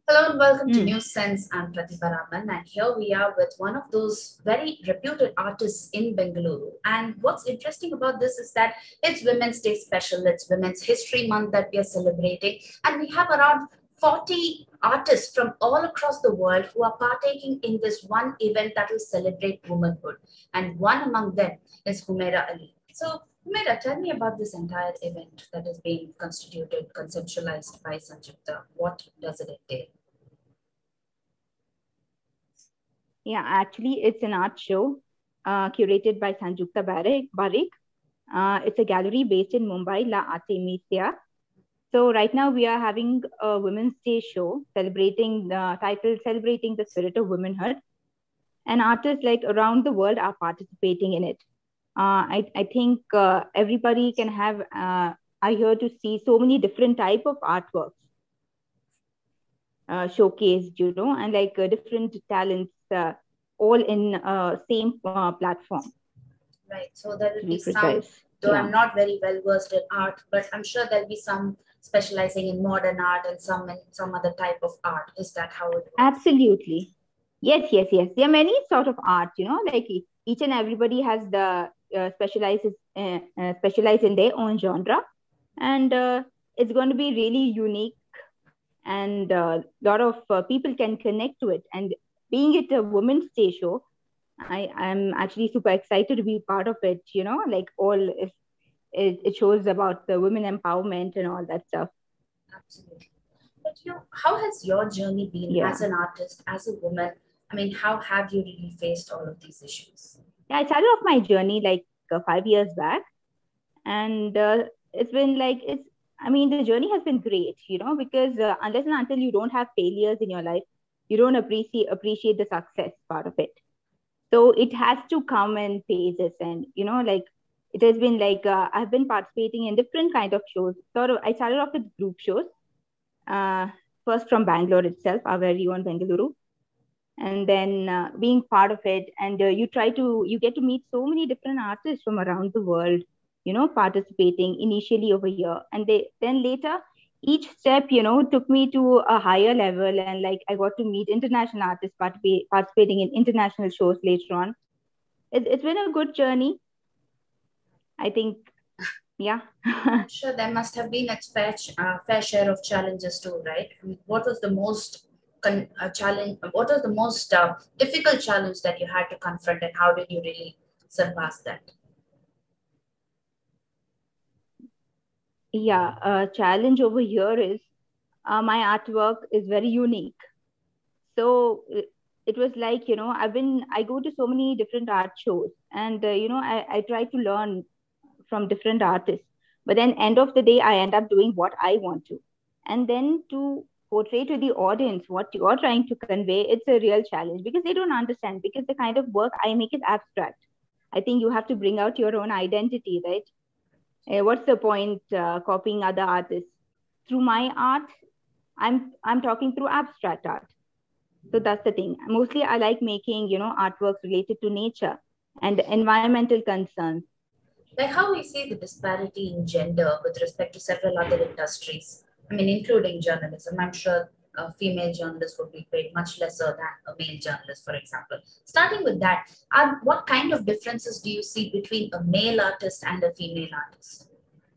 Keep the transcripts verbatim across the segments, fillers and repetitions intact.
Hello and welcome to Hmm. New Sense. I'm Pratibha Raman, and here we are with one of those very reputed artists in Bengaluru. And what's interesting about this is that it's Women's Day special, it's Women's History Month that we are celebrating, and we have around forty artists from all across the world who are partaking in this one event that will celebrate womanhood. And one among them is Humaira Ali. So, Humaira, tell me about this entire event that is being constituted, conceptualized by Sanjukta. What does it entail? Yeah, actually, it's an art show uh, curated by Sanjukta Barik. Barik. Uh, it's a gallery based in Mumbai, La Artemisia. So right now we are having a Women's Day show celebrating the title "Celebrating the Spirit of Womanhood," and artists like around the world are participating in it. Uh, I I think uh, everybody can have. Uh, are here to see so many different type of artworks uh, showcased, you know, and like uh, different talents, uh, all in uh, same uh, platform. Right. So there To will be be some, precise, though I'm yeah, not very well versed in art, but I'm sure there'll be some specializing in modern art and some in some other type of art. Is that how it works? absolutely. Yes, yes, yes. There are many sort of art, you know, like e- each and everybody has the uh, specializes uh, uh, specialize in their own genre, and uh, it's going to be really unique, and a uh, lot of uh, people can connect to it. And being it a women's day show, I am actually super excited to be part of it. You know, like all it, it shows about the women empowerment and all that stuff. Absolutely. But you, how has your journey been as Yeah, an artist, as a woman? I mean, how have you really faced all of these issues? yeah. I started off my journey like uh, five years back, and uh, it's been like it's. I mean, the journey has been great. You know, because uh, unless and until you don't have failures in your life, you don't appreciate appreciate the success part of it. So it has to come in phases, and you know, like it has been like uh, I've been participating in different kind of shows. Sort of, I started off with group shows, uh, first from Bangalore itself, our very own Bengaluru, and then uh, being part of it, and uh, you try to you get to meet so many different artists from around the world, you know, participating initially over here, and they then later each step, you know, took me to a higher level, and like I got to meet international artists participate, participating in international shows later on. It's, it's been a good journey, I think. Yeah. I'm sure there must have been its fair, ch- uh, fair share of challenges too, right? I mean, what was the most con- uh, challenge? What was the most uh, difficult challenge that you had to confront, and how did you really surpass that? Yeah, a challenge over here is uh, my artwork is very unique. So it, it was like, you know, I've been I go to so many different art shows, and uh, you know, I, I try to learn from different artists, but then end of the day I end up doing what I want to, and then to portray to the audience what you're trying to convey, it's a real challenge because they don't understand, because the kind of work I make is abstract. I think you have to bring out your own identity, right? Uh, what's the point uh, copying other artists? Through my art, i'm i'm talking through abstract art. So that's the thing. Mostly I like making, you know, artworks related to nature and environmental concerns. Like how we see the disparity in gender with respect to several other industries. I mean, including journalism. I'm sure a female journalist would be paid much lesser than a male journalist, for example. Starting with that, um, what kind of differences do you see between a male artist and a female artist?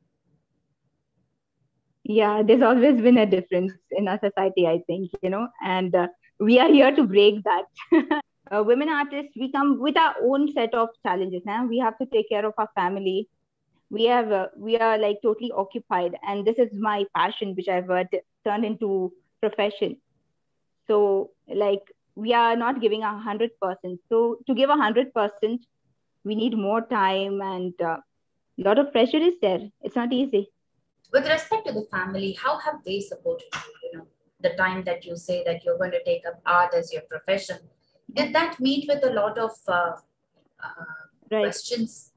Yeah, there's always been a difference in our society, I think, you know, and uh, we are here to break that. uh, women artists, we come with our own set of challenges. Now we have to take care of our family. We have, uh, we are like totally occupied, and this is my passion, which I've uh, t- turned into profession. So, like, we are not giving a hundred percent. So, to give a hundred percent, we need more time, and a uh, lot of pressure is there. It's not easy. With respect to the family, how have they supported you? You know, the time that you say that you're going to take up art as your profession, Yeah, did that meet with a lot of uh, uh, right. questions?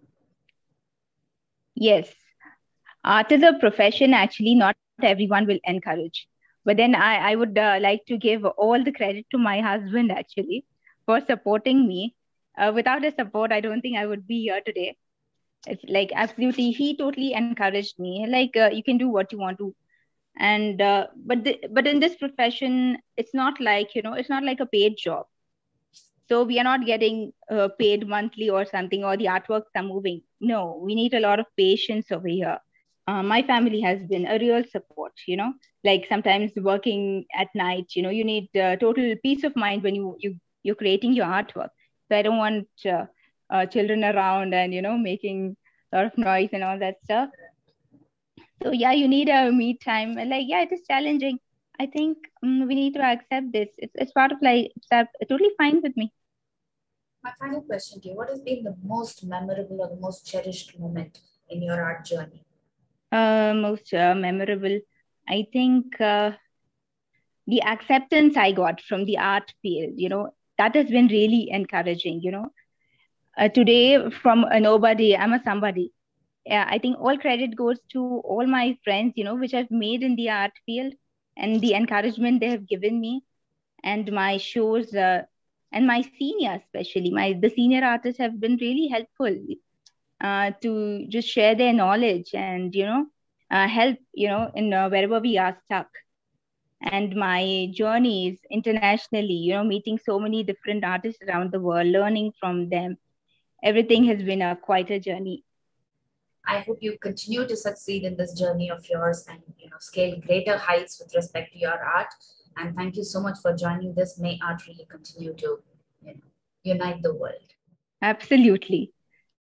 Yes. Art is a profession, actually, not everyone will encourage. But then I, I would uh, like to give all the credit to my husband, actually, for supporting me. Uh, without his support, I don't think I would be here today. It's like absolutely, he totally encouraged me. Like, uh, you can do what you want to. And uh, but the, but in this profession, it's not like, you know, it's not like a paid job. So we are not getting uh, paid monthly or something, or the artworks are moving. No, we need a lot of patience over here. Uh, my family has been a real support, you know, like sometimes working at night, you know, you need uh, total peace of mind when you, you, you're creating your artwork. So I don't want uh, uh, children around and, you know, making a lot of noise and all that stuff. So yeah, you need a me time. And like, yeah, it is challenging. I think um, we need to accept this. It's, it's part of like, it's uh, totally fine with me. My final question to you, what has been the most memorable or the most cherished moment in your art journey? Uh, most uh, memorable, I think uh, the acceptance I got from the art field, you know, that has been really encouraging, you know. Uh, today, from a nobody, I'm a somebody. Yeah, I think all credit goes to all my friends, you know, which I've made in the art field, and the encouragement they have given me, and my shows, uh, and my seniors, especially my the senior artists have been really helpful uh, to just share their knowledge and, you know, uh, help, you know, in uh, wherever we are stuck. And my journeys internationally, you know, meeting so many different artists around the world, learning from them, everything has been a quite a journey. I hope you continue to succeed in this journey of yours and, you know, scale greater heights with respect to your art. And thank you so much for joining this. May art really continue to, you know, unite the world. Absolutely.